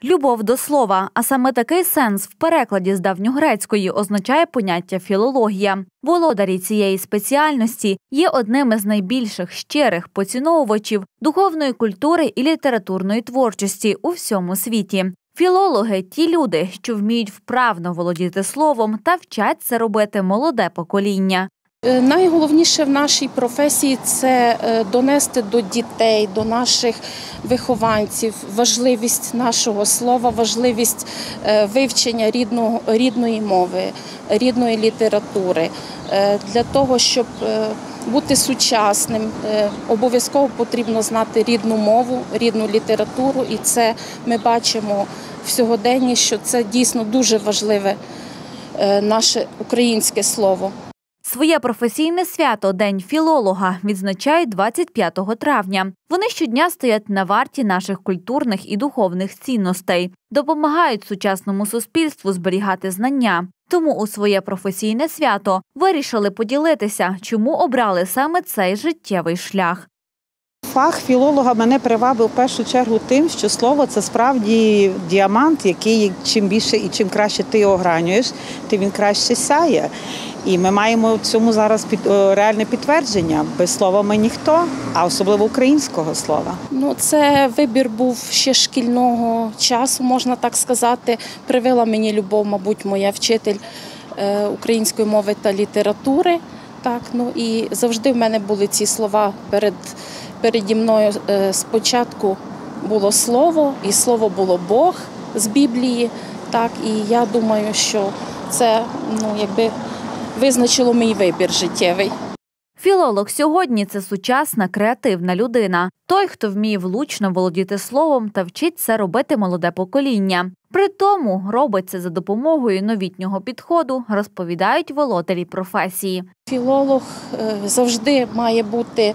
Любов до слова, а саме такий сенс в перекладі з давньогрецької означає поняття філологія. Володарі цієї спеціальності є одним із найбільших щирих поціновувачів духовної культури і літературної творчості у всьому світі. Філологи – ті люди, що вміють вправно володіти словом та вчать це робити молоде покоління. Найголовніше в нашій професії – це донести до дітей, до наших вихованців важливість нашого слова, важливість вивчення рідної мови, рідної літератури. Для того, щоб бути сучасним, обов'язково потрібно знати рідну мову, рідну літературу, і це ми бачимо в сьогоденні, що це дійсно дуже важливе наше українське слово. Своє професійне свято – День філолога – відзначають 25 травня. Вони щодня стоять на варті наших культурних і духовних цінностей, допомагають сучасному суспільству зберігати знання. Тому у своє професійне свято вирішили поділитися, чому обрали саме цей життєвий шлях. Фах філолога мене привабив в першу чергу тим, що слово – це справді діамант, який чим більше і чим краще ти його гранюєш, тим він краще сяє. І ми маємо в цьому зараз реальне підтвердження. Без слова ми ніхто, а особливо українського слова. Це вибір був ще шкільного часу, можна так сказати. Привила мені любов, мабуть, моя вчитель української мови та літератури. І завжди в мене були ці слова переді мною. Спочатку було слово, і слово було Бог з Біблії. І я думаю, що це визначило мій вибір життєвий. Філолог сьогодні – це сучасна, креативна людина. Той, хто вміє влучно володіти словом та вчить це робити молоде покоління. При тому робить це за допомогою новітнього підходу, розповідають володарі професії. Філолог завжди має бути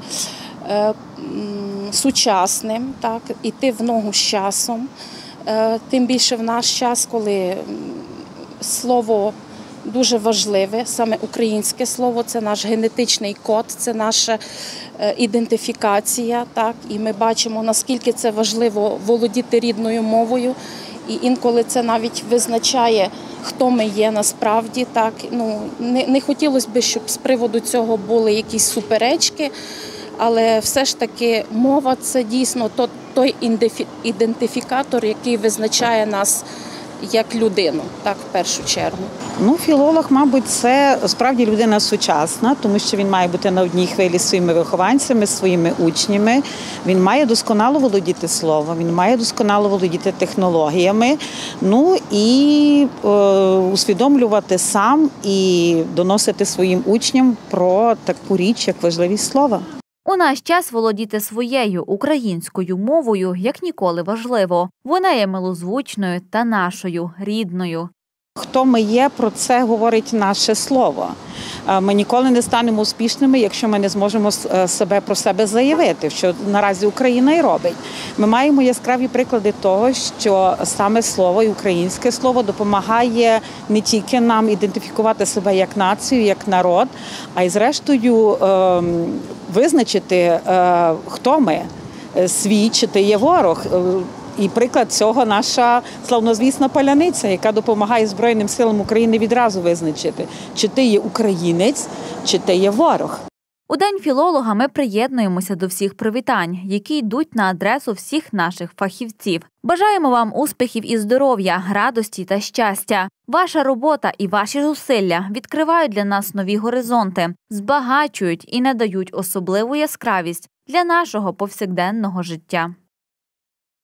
сучасним, іти в ногу з часом. Тим більше в наш час, коли слово дуже важливе, саме українське слово, це наш генетичний код, це наша ідентифікація. І ми бачимо, наскільки це важливо володіти рідною мовою. І інколи це навіть визначає, хто ми є насправді. Не хотілося б, щоб з приводу цього були якісь суперечки, але все ж таки мова – це дійсно той ідентифікатор, який визначає нас як людину, в першу чергу. Філолог, мабуть, це справді людина сучасна, тому що він має бути на одній хвилі з своїми вихованцями, своїми учнями. Він має досконало володіти словом, він має досконало володіти технологіями, і усвідомлювати сам і доносити своїм учням про таку річ, як важливість слова. У наш час володіти своєю українською мовою як ніколи важливо. Вона є милозвучною та нашою, рідною. Хто ми є, про це говорить наше слово. Ми ніколи не станемо успішними, якщо ми не зможемо про себе заявити, що наразі Україна і робить. Ми маємо яскраві приклади того, що саме слово і українське слово допомагає не тільки нам ідентифікувати себе як націю, як народ, а й зрештою визначити, хто ми, свій чи ти є ворог. І приклад цього наша славнозвісна паляниця, яка допомагає Збройним силам України відразу визначити, чи ти є українець, чи ти є ворог. У День філолога ми приєднуємося до всіх привітань, які йдуть на адресу всіх наших фахівців. Бажаємо вам успіхів і здоров'я, радості та щастя. Ваша робота і ваші зусилля відкривають для нас нові горизонти, збагачують і надають особливу яскравість для нашого повсякденного життя.